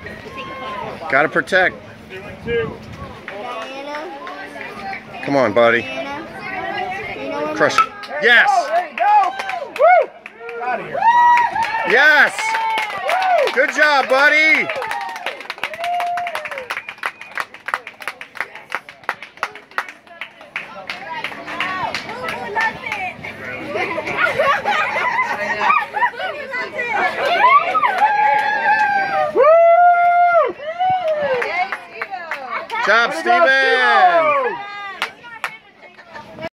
Gotta protect. Come on, buddy. Crush it. Yes! There you go! Woo! Out of here. Yes! Good job, buddy! Good job, Steven!